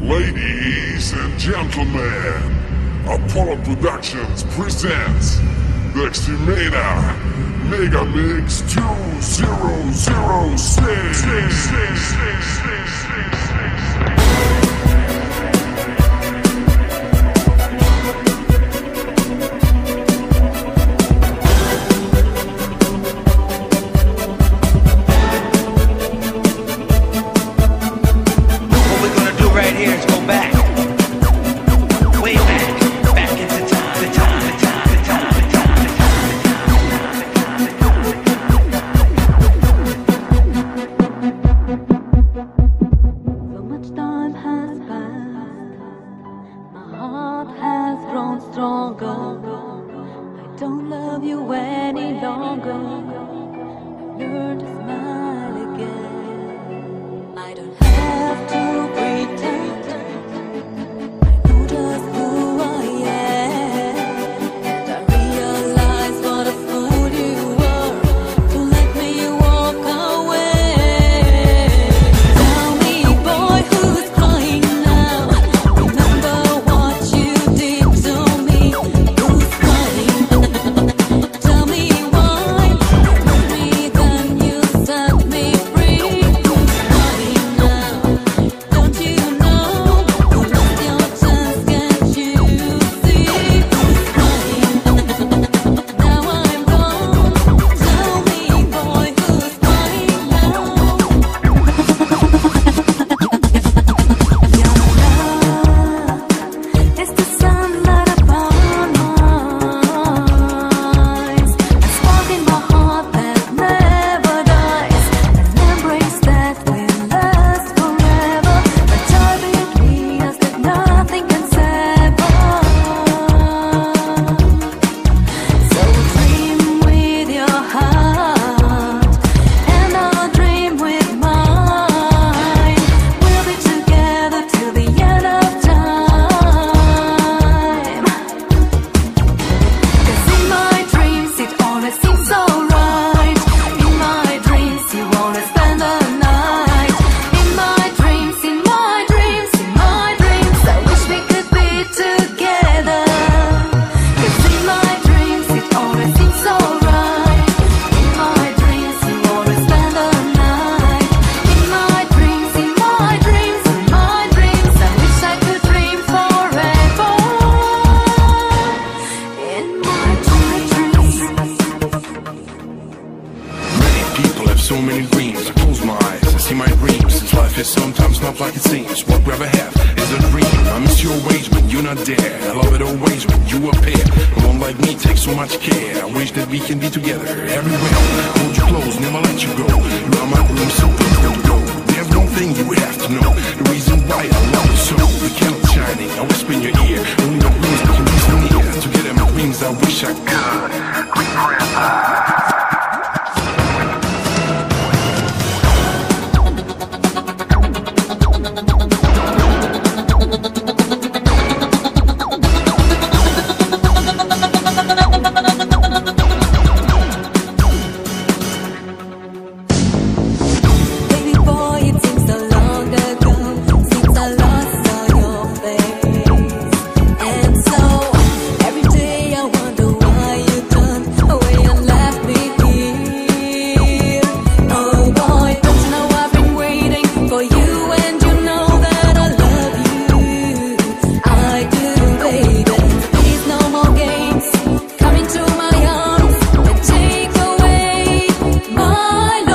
Ladies and gentlemen, Apollo Productions presents the Ximena Megamix 2006. Stronger. I don't love you any longer. I've learned to smile again. I don't have to pretend. I know just who I am, and I realize what a fool you were to let me walk away. Tell me, boy, who's crying now? Remember what you did to me. Who's crying? Tell me why. Told me then you set me free. Who's crying now? Don't you know? You lost your chance, can't you see? Who's crying? Now I'm gone. Tell me, boy, who's crying now? Your love is the sunlight upon my eyes. A spark in my heart that never dies. An embrace that will last forever. A joy between us that nothing can sever. So dream with your heart, and I'll dream with mine. We'll be together till the end of time. 'Cause in my dreams it always seems so right. In my dreams you always spend the night. In my dreams, in my dreams, in my dreams, I wish we could be together. 'Cause in my dreams it always seems so right. In my dreams you always spend the night. In my dreams, in my dreams, in my dreams, I wish I could dream forever. In my dreams. Many people have so many dreams. I close my eyes, I see my dreams. This life is sometimes not like it seems. What we ever have is a dream. I miss your ways when you're not there. I love it always when you appear. A one like me takes so much care. I wish that we can be together everywhere. Hold you close, never let you go. You are my dream, so please don't go. There's one thing you have to know. The reason why I love you so. The candle shining, I whisper in your ear. Only the dreams that can be so near. Together my dreams, I wish I could. Baby boy, it seems so long ago since I last saw your face. And so every day I wonder why you turned away and left me here. Oh boy, don't you know I've been waiting for you, and you know that I love you. I do, baby. Please, no more games. Come into my arms and take away my love.